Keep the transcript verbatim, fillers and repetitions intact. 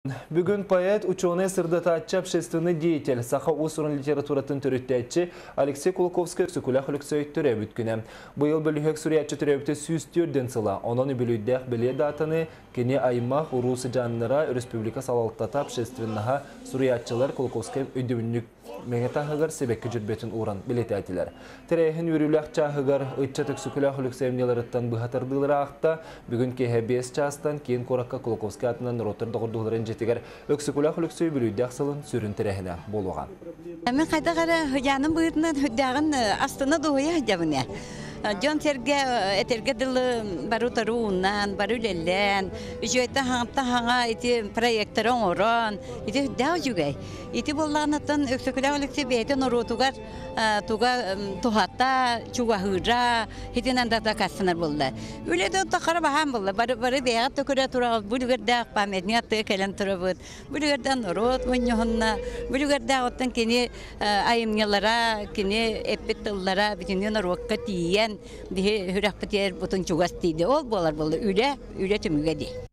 Бүгін поэт, ученый сырдатачы общественный деятель, саха усурын литературатын түріттәтчі Алексей Кулаковский сөкілі құлықсөйт түрі бүткіне. Бұйыл бөлігек сүриятчы түребіті сүйістірден сыла. Onun үбілүйдәк біле датаны кене аймақ ұрусы жанлара республика салалықтата общественнаға сүриятчылар Кулаковский өйдігінлік Мегетахыгар себекки жүрбетін уран билет әтілер. Тәрәйхін үріләқ чағығар ұйтчатық сүкілі құлықсәймнелеріттен бұғатырдылары ақта бүгін кеге бес частан кейін Коракка Кулаковский атынан ротыр доғырдығыларын жетігер өксікілі құлықсөй білуді ақсылын сүрін тәрәйхіне болуған. Мен қайдағары хүдяның бұйырынан хүдяғын астына доғыя хүдябыне. Жон терге этерге дылы бару таруунан, бару лелен, жойта хаңапта хаңа ити проекторон орон, ити дау жүгей. Ити боллағынаттан өксөкілі оліксе бейтен оротугар туга тухатта, чуга хыжа, хитинан дата кассанар болды. Үледі отақары бахан болды. Бары бейғат төкірі тұрағыз, бүлігердәқ паметниятты кәлін тұрабыд. Бүлігерден орот өңіғынна, бүлігердәқ оттан кені айымнелара, кені эппеттіллара, бітінден орокка тиен, Diye hürek biter butun çugas tiydi. Ol bolar boldu. Üle, üle tümüge di.